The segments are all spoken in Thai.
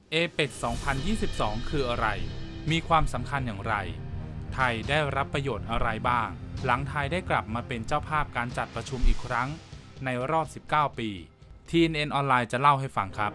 APEC 2022 คืออะไรมีความสำคัญอย่างไรไทยได้รับประโยชน์อะไรบ้างหลังไทยได้กลับมาเป็นเจ้าภาพการจัดประชุมอีกครั้งในรอบ 19 ปี TNN ออนไลน์จะเล่าให้ฟังครับ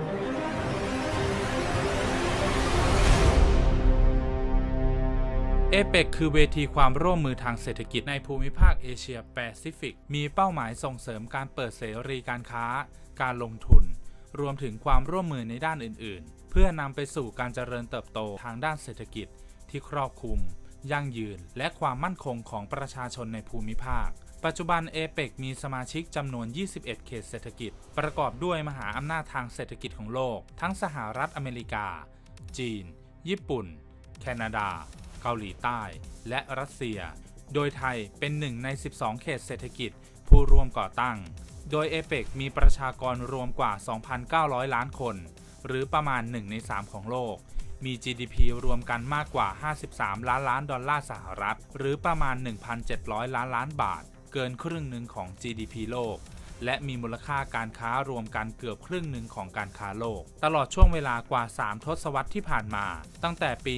APEC คือเวทีความร่วมมือทางเศรษฐกิจในภูมิภาคเอเชียแปซิฟิกมีเป้าหมายส่งเสริมการเปิดเสรีการค้าการลงทุนรวมถึงความร่วมมือในด้านอื่นๆเพื่อนำไปสู่การเจริญเติบโตทางด้านเศรษฐกิจที่ครอบคลุมยั่งยืนและความมั่นคงของประชาชนในภูมิภาคปัจจุบัน APEC มีสมาชิกจำนวน 21 เขตเศรษฐกิจประกอบด้วยมหาอำนาจทางเศรษฐกิจของโลกทั้งสหรัฐอเมริกาจีนญี่ปุ่นแคนาดาเกาหลีใต้และรัสเซียโดยไทยเป็นหนึ่งใน 12 เขตเศรษฐกิจผู้ร่วมก่อตั้งโดย APEC มีประชากรรวมกว่า 2,900 ล้านคนหรือประมาณ 1 ใน 3 ของโลกมี GDP รวมกันมากกว่า 53 ล้านล้านดอลลาร์สหรัฐหรือประมาณ 1,700 ล้านล้านบาทเกินครึ่งหนึ่งของ GDP โลกและมีมูลค่าการค้ารวมกันเกือบครึ่งหนึ่งของการค้าโลกตลอดช่วงเวลากว่า 3 ทศวรรษที่ผ่านมาตั้งแต่ปี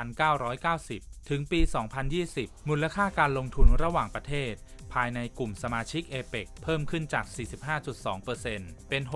1990 ถึงปี 2020 มูลค่าการลงทุนระหว่างประเทศภายในกลุ่มสมาชิก APEC เพิ่มขึ้นจาก 45.2% เป็น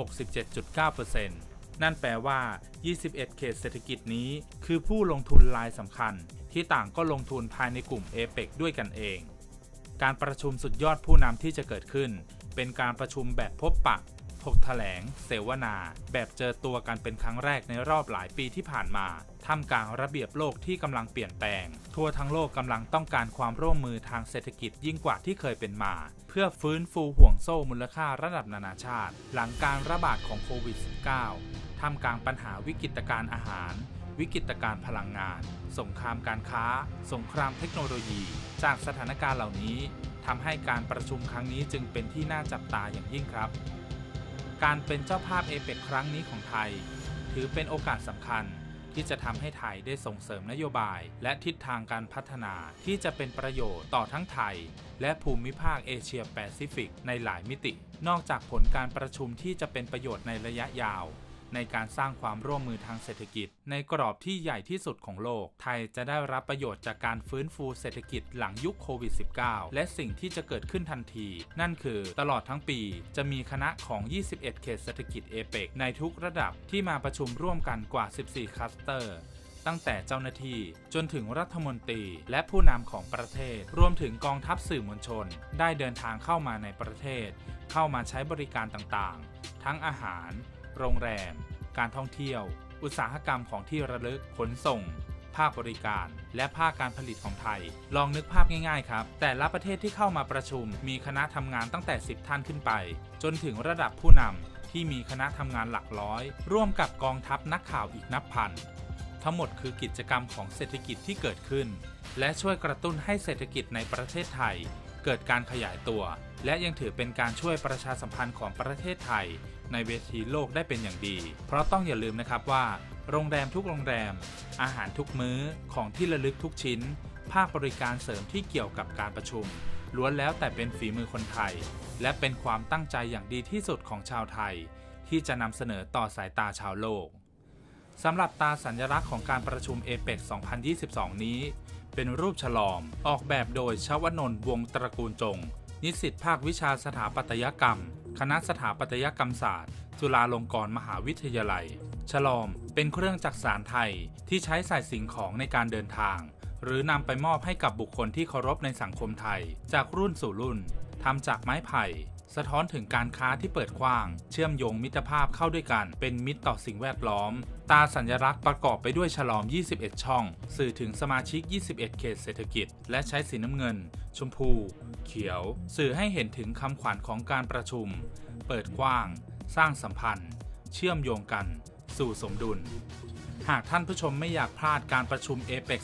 67.9%นั่นแปลว่า 21 เขตเศรษฐกิจนี้คือผู้ลงทุนรายสำคัญที่ต่างก็ลงทุนภายในกลุ่ม APEC ด้วยกันเองการประชุมสุดยอดผู้นำที่จะเกิดขึ้นเป็นการประชุมแบบพบปะถกแถลงเสวนาแบบเจอตัวกันเป็นครั้งแรกในรอบหลายปีที่ผ่านมาท่ามกลางระเบียบโลกที่กำลังเปลี่ยนแปลงทั่วทั้งโลกกำลังต้องการความร่วมมือทางเศรษฐกิจยิ่งกว่าที่เคยเป็นมาเพื่อฟื้นฟูห่วงโซ่มูลค่าระดับนานาชาติหลังการระบาดของโควิด -19 ท่ามกลางปัญหาวิกฤตการณ์อาหารวิกฤตการณ์พลังงานสงครามการค้าสงครามเทคโนโลยีจากสถานการณ์เหล่านี้ทำให้การประชุมครั้งนี้จึงเป็นที่น่าจับตาอย่างยิ่งครับการเป็นเจ้าภาพ APEC ครั้งนี้ของไทยถือเป็นโอกาสสำคัญที่จะทำให้ไทยได้ส่งเสริมนโยบายและทิศทางการพัฒนาที่จะเป็นประโยชน์ต่อทั้งไทยและภูมิภาคเอเชียแปซิฟิกในหลายมิตินอกจากผลการประชุมที่จะเป็นประโยชน์ในระยะยาวในการสร้างความร่วมมือทางเศรษฐกิจในกรอบที่ใหญ่ที่สุดของโลกไทยจะได้รับประโยชน์จากการฟื้นฟูเศรษฐกิจหลังยุคโควิด -19 และสิ่งที่จะเกิดขึ้นทันทีนั่นคือตลอดทั้งปีจะมีคณะของ 21 เขตเศรษฐกิจ APEC ในทุกระดับที่มาประชุมร่วมกันกว่า 14 คลัสเตอร์ตั้งแต่เจ้าหน้าที่จนถึงรัฐมนตรีและผู้นำของประเทศรวมถึงกองทัพสื่อมวลชนได้เดินทางเข้ามาในประเทศเข้ามาใช้บริการต่างๆทั้งอาหารโรงแรมการท่องเที่ยวอุตสาหกรรมของที่ระลึกขนส่งภาคบริการและภาคการผลิตของไทยลองนึกภาพง่ายๆครับแต่ละประเทศที่เข้ามาประชุมมีคณะทำงานตั้งแต่10ท่านขึ้นไปจนถึงระดับผู้นำที่มีคณะทำงานหลักร้อยร่วมกับกองทัพนักข่าวอีกนับพันทั้งหมดคือกิจกรรมของเศรษฐกิจที่เกิดขึ้นและช่วยกระตุ้นให้เศรษฐกิจในประเทศไทยเกิดการขยายตัวและยังถือเป็นการช่วยประชาสัมพันธ์ของประเทศไทยในเวทีโลกได้เป็นอย่างดีเพราะต้องอย่าลืมนะครับว่าโรงแรมทุกโรงแรมอาหารทุกมื้อของที่ระลึกทุกชิ้นภาคบริการเสริมที่เกี่ยวกับการประชุมล้วนแล้วแต่เป็นฝีมือคนไทยและเป็นความตั้งใจอย่างดีที่สุดของชาวไทยที่จะนำเสนอต่อสายตาชาวโลกสำหรับตาสัญลักษณ์ของการประชุม APEC 2022 นี้เป็นรูปฉลอมออกแบบโดยชวนนท์ วงศ์ตระกูลจงนิสิตภาควิชาสถาปัตยกรรมคณะสถาปัตยกรรมศาสตร์จุฬาลงกรณ์มหาวิทยาลัยฉลอมเป็นเครื่องจักสานไทยที่ใช้ใส่สิ่งของในการเดินทางหรือนำไปมอบให้กับบุคคลที่เคารพในสังคมไทยจากรุ่นสู่รุ่นทำจากไม้ไผ่สะท้อนถึงการค้าที่เปิดกว้างเชื่อมโยงมิตรภาพเข้าด้วยกันเป็นมิตรต่อสิ่งแวดล้อมตาสัญลักษณ์ประกอบไปด้วยฉลอม21ช่องสื่อถึงสมาชิก21เขตเศรษฐกิจและใช้สีน้ำเงินชมพูเขียวสื่อให้เห็นถึงคำขวัญของการประชุมเปิดกว้างสร้างสัมพันธ์เชื่อมโยงกันสู่สมดุลหากท่านผู้ชมไม่อยากพลาดการประชุม APEC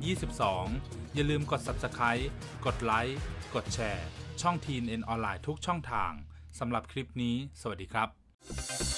2022 อย่าลืมกด Subscribe กดไลค์กดแชร์ช่อง TNN ออนไลน์ทุกช่องทางสำหรับคลิปนี้สวัสดีครับ